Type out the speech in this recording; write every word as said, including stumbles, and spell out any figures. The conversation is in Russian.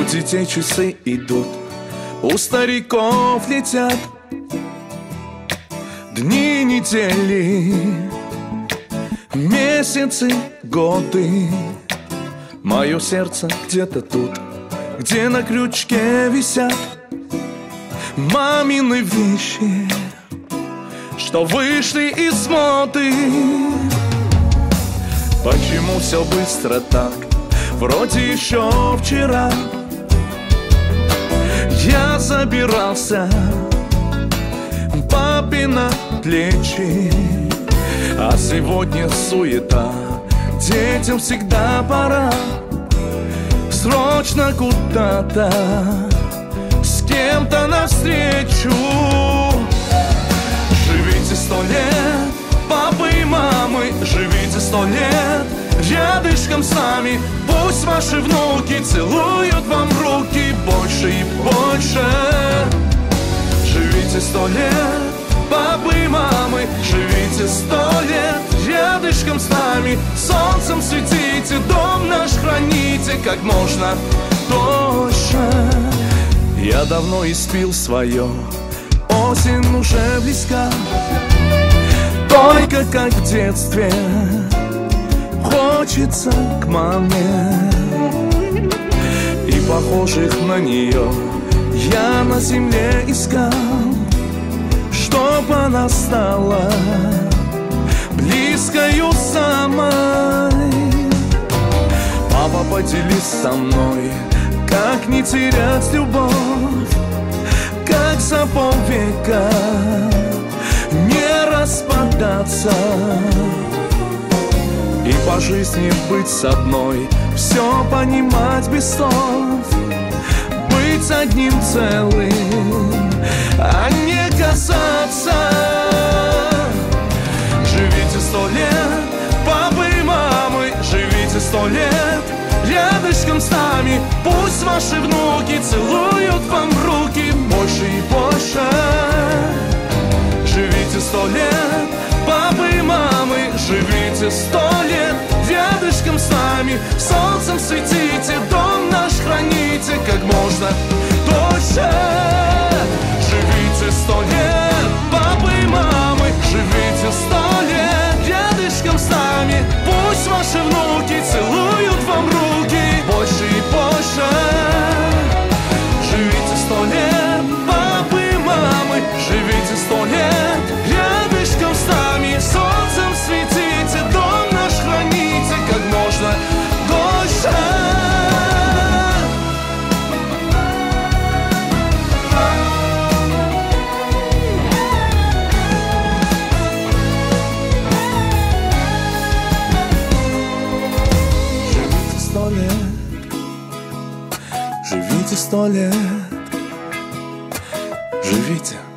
детей часы идут, у стариков летят дни, недели, месяцы, годы. Мое сердце где-то тут, где на крючке висят мамины вещи, что вышли из моды. Почему все быстро так? Вроде еще вчера я забирался папе на плечи, а сегодня суета, детям всегда пора срочно куда-то с кем-то навстречу. Живите сто лет, папы и мамы, живите сто лет рядышком с нами. Пусть ваши внуки целуют вам руки больше и больше. Живите сто лет, папы и мамы, живите сто лет рядышком с нами. Солнцем светите, дом наш храните как можно дольше. Я давно испил свое, осень уже близка, только как в детстве хочется к маме. И похожих на нее я на земле искал, чтоб она стала близкою самой. Папа, поделись со мной, как не терять любовь, как за полвека не распадаться и по жизни быть с одной, все понимать без слов, быть одним целым, а не касаться. Живите сто лет, папы и мамы, живите сто лет рядышком с нами. Пусть ваши внуки целуют вам руки больше и больше. Живите сто лет, папы и мамы, живите сто лет рядышком с нами. Солнцем светите, дом наш храните как можно дольше. Живите сто лет, папы и мамы, живите сто лет рядышком с нами. Пусть ваши внуки целуют вам руки больше и больше. Живите сто лет, папы и мамы, живите сто лет рядышком с нами. Солнцем светите, дом наш храните как можно дольше. Живите сто лет, живите.